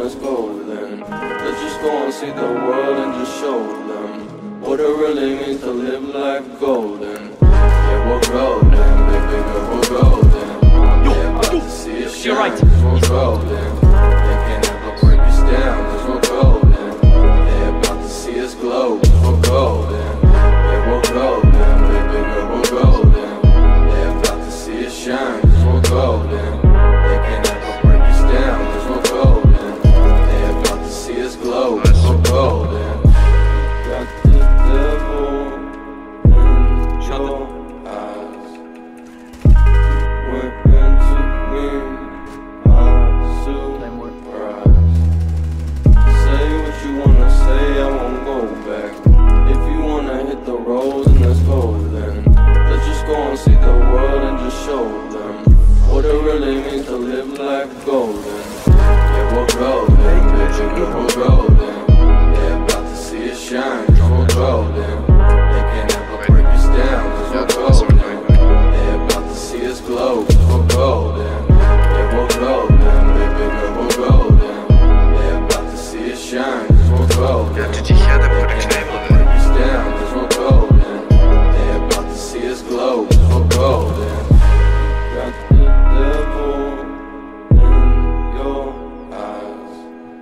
it's golden. Let's just go and see the world and just show them what it really means to live life golden. Yeah, we're golden, baby girl, we're golden. Yeah, about to see it shine, right. 'cause we're golden. They can't ever break us down, 'cause we're golden. Yeah, about to see us glow, 'cause we're golden. Yeah, we're golden, baby girl, we're golden. Yeah, about to see it shine, 'cause we're golden. They can't ever break us down, 'cause we're golden. Yeah, about to see us glow, 'cause we're golden. Got the devil in your eyes. Went into me, my surprise. Say what you wanna say, I won't go back. If you wanna hit the road, then let's go then. Let's just go and see the world and just show them what it really means to live life golden. Yeah, we're golden, baby girl, we're golden. Yeah, about to see it shine, 'cause we're golden. They can't ever break us down, 'cause we're golden. Yeah, about to see us glow, 'cause we're golden. Yeah, we're golden, baby girl, we're golden. Yeah, about to see it shine, 'cause we're golden. Ja, tu dich her, der wurde They knallen. can't ever break us down, 'cause we're golden. Yeah, about to see us glow, 'cause we're golden. Got the devil in your eyes.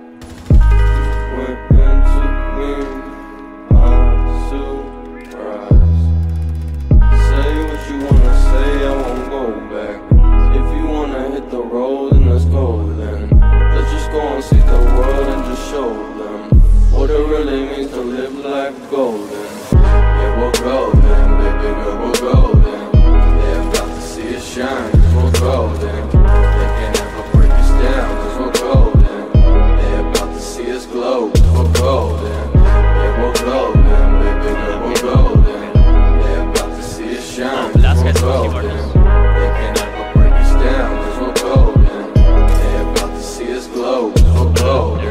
Went into me, my surprise. Say what you wanna say, I won't go back. If you wanna hit the road, then let's go then. Let's just go and see the world and just show them what it really means to live life golden. Yeah, we're golden, baby girl, we're golden. Yeah, about to see it shine, 'cause we're golden. They can't ever break us down, 'cause we're golden. Yeah, about to see us glow, 'cause we're golden. Yeah, we're golden, baby girl, we're golden. Yeah, about to see it shine, 'cause we're golden. They can't ever break us down, 'cause we're golden. Yeah, about to see us glow, 'cause we're golden.